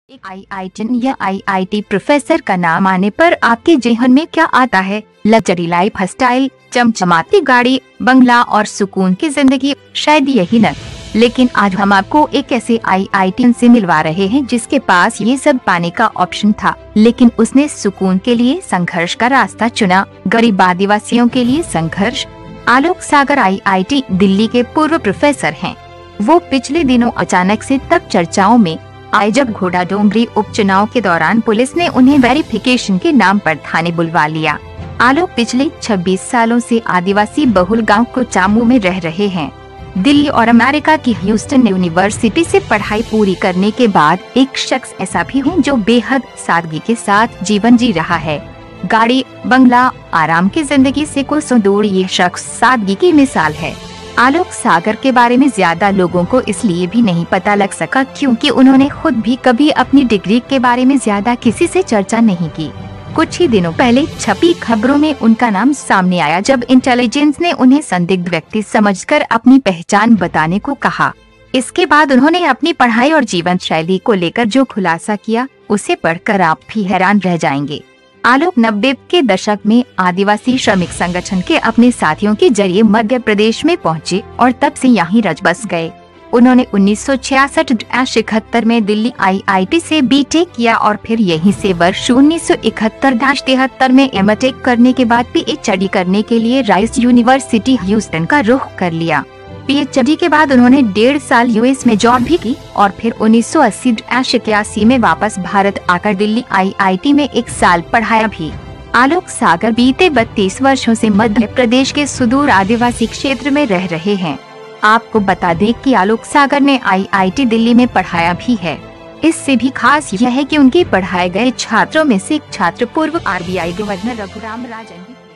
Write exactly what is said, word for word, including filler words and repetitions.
एक आईआईटियन या IIT professor का नाम आने पर आपके जेहन में क्या आता है? लग्जरी लाइफ स्टाइल, चमचमाती गाड़ी, बंगला और सुकून की जिंदगी, शायद यही न। लेकिन आज हम आपको एक ऐसे आईआईटियन से मिलवा रहे हैं जिसके पास ये सब पाने का ऑप्शन था, लेकिन उसने सुकून के लिए संघर्ष का रास्ता चुना। गरीब आदिवासियों के लिए संघर्ष। आलोक सागर आईआईटी दिल्ली के पूर्व प्रोफेसर हैं। वो पिछले दिनों अचानक से तब चर्चाओं में आए जब घोड़ाडोंगरी उपचुनाव के दौरान पुलिस ने उन्हें वेरिफिकेशन के नाम पर थाने बुलवा लिया। आलोक पिछले छब्बीस सालों से आदिवासी बहुल गांव कोचामू में रह रहे हैं। दिल्ली और अमेरिका की ह्यूस्टन यूनिवर्सिटी से पढ़ाई पूरी करने के बाद एक शख्स ऐसा भी हूँ जो बेहद सादगी के साथ जीवन जी रहा है। गाड़ी, बंगला, आराम की जिंदगी से कोसों दूर ये शख्स सादगी की मिसाल है। आलोक सागर के बारे में ज्यादा लोगों को इसलिए भी नहीं पता लग सका क्योंकि उन्होंने खुद भी कभी अपनी डिग्री के बारे में ज्यादा किसी से चर्चा नहीं की। कुछ ही दिनों पहले छपी खबरों में उनका नाम सामने आया जब इंटेलिजेंस ने उन्हें संदिग्ध व्यक्ति समझकर अपनी पहचान बताने को कहा। इसके बाद उन्होंने अपनी पढ़ाई और जीवन शैली को लेकर जो खुलासा किया उसे पढ़कर आप भी हैरान रह जाएंगे। आलोक नब्बे के दशक में आदिवासी श्रमिक संगठन के अपने साथियों के जरिए मध्य प्रदेश में पहुंचे और तब से यहीं रच बस गए। उन्होंने उन्नीस सौ छियासठ इकहत्तर में दिल्ली आईआईटी से बीटेक किया और फिर यहीं से वर्ष उन्नीस सौ इकहत्तर तिहत्तर में एमटेक करने के बाद पीएचडी करने के लिए राइस यूनिवर्सिटी ह्यूस्टन का रुख कर लिया। पीएचडी के बाद उन्होंने डेढ़ साल यूएस में जॉब भी की और फिर उन्नीस सौ अस्सी इक्यासी में वापस भारत आकर दिल्ली आईआईटी में एक साल पढ़ाया भी। आलोक सागर बीते बत्तीस वर्षों से मध्य प्रदेश के सुदूर आदिवासी क्षेत्र में रह रहे हैं। आपको बता दें कि आलोक सागर ने आईआईटी दिल्ली में पढ़ाया भी है। इससे भी खास यह है कि उनके पढ़ाए गए छात्रों में से एक छात्र पूर्व आरबीआई गवर्नर रघुराम राजन।